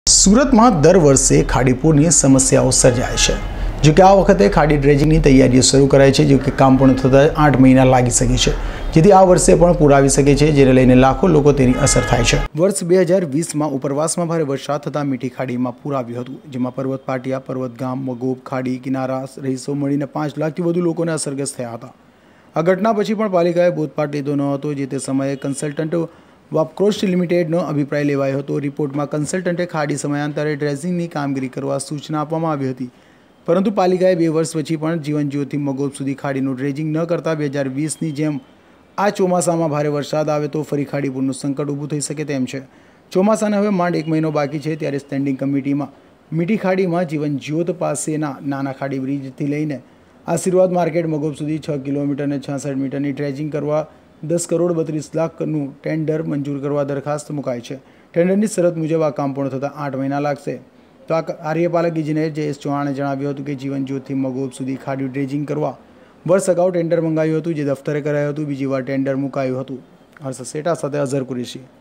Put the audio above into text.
સુરતમાં દર વર્ષે ખાડીપુરની સમસ્યાઓ સર્જાય છે। જો કે આ વખતે ખાડી ડ્રેજિંગની તૈયારીઓ શરૂ કરાઈ છે, જો કે કામ પૂર્ણ થતાં 8 મહિના લાગી શકે છે, જેથી આ વર્ષે પણ પૂર આવી શકે છે, જેને લઈને લાખો લોકો તેની અસર થાય છે। વર્ષ 2020માં ઉપરવાસમાં ભારે વરસાદ થતાં મીઠી ખાડીમાં પૂર આવ્યું હતું, જેમાં પર્વત પાટિયા, પર્વત ગામ, મગોબ, ખાડી કિનારા રહીશો મળીને 5 લાખથી વધુ લોકોને અસરગ્રસ્ત થયા હતા। આ ઘટના પછી પણ પાલિકાએ બોધપાઠ લીધો ન હતો, જે તે સમયે કન્સલ્ટન્ટ વાપક્રોસ્ટ લિમિટેડનો અભિપ્રાય લેવાયો હતો। રિપોર્ટમાં કન્સલ્ટન્ટે ખાડી સમયાંતરે ડ્રેજિંગની કામગીરી કરવા સૂચના આપવામાં આવી હતી, પરંતુ પાલિકાએ 2 વર્ષ પછી પણ જીવનજ્યોતિ મગોબ સુધી ખાડીનું ડ્રેજિંગ ન કરતા 2020ની જેમ આ ચોમાસામાં ભારે વરસાદ આવે તો ફરી ખાડીપુરનું સંકટ ઊભું થઈ શકે તેમ છે। ચોમાસાને હવે માંડ 1 મહિનો બાકી છે, ત્યારે સ્ટેન્ડિંગ કમિટીમાં મીઠી ખાડીમાં જીવનજ્યોત પાસેના નાના ખાડી બ્રિજથી લઈને આશીર્વાદ માર્કેટ મગોબ સુધી 6 કિલોમીટર અને 66 મીટરની ડ્રેજિંગ કરવા 10 કરોડ 32 લાખનું ટેન્ડર મંજૂર કરવા દરખાસ્ત મુકાઈ છે। ટેન્ડરની શરત મુજબ આ કામ પૂર્ણ થતાં 8 મહિના લાગશે। તો આ કાર્યપાલક ઇજનેર જયેશ ચૌહાણે જણાવ્યું હતું કે જીવનજ્યોતથી મગોબ સુધી ખાડી ડ્રેજિંગ કરવા વર્ષ અગાઉ ટેન્ડર મંગાવ્યું હતું, જે દફતરે કરાયું હતું। બીજી વાર ટેન્ડર મુકાયું હતું। હર્ષ સેટા સાથે અઝર કુરેશી।